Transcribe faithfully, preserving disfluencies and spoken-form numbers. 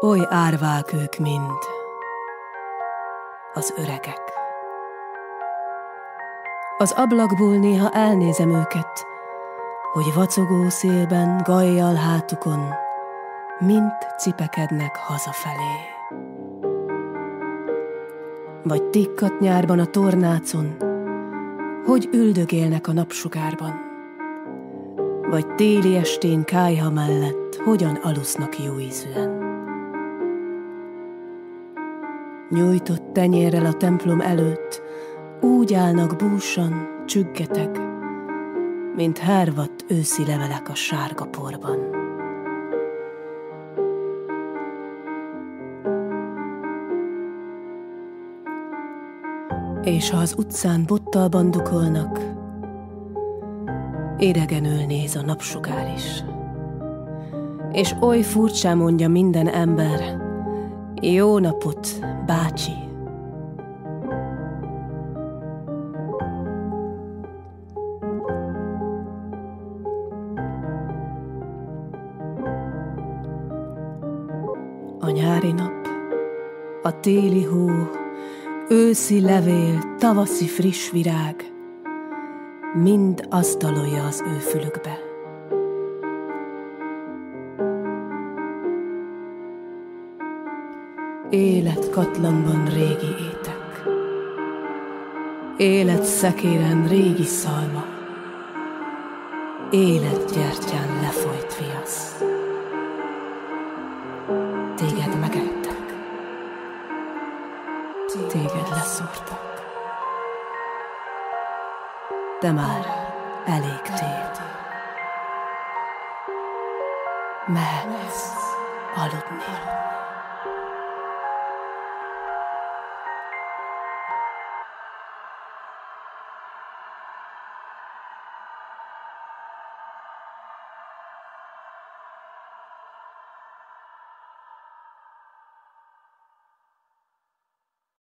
Oly árvák ők mind, az öregek. Az ablakból néha elnézem őket, hogy vacogó szélben, gajjal hátukon, mint cipekednek hazafelé. Vagy tikkat nyárban a tornácon, hogy üldögélnek a napsugárban, vagy téli estén kályha mellett, hogyan alusznak jó ízűen. Nyújtott tenyérrel a templom előtt úgy állnak búsan, csüggeteg, mint hervadt őszi levelek a sárga porban. És ha az utcán bottal bandukolnak, idegenül néz a napsugár is. És oly furcsán mondja minden ember, jó napot, bácsi! A nyári nap, a téli hó, őszi levél, tavaszi friss virág, mind azt dalolja az ő fülükbe. Élet katlanban régi étek, élet szekéren régi szalma, élet gyertyán lefolyt viasz. Téged megettek, téged leszúrtak, de már elégtél. Mehetsz aludni.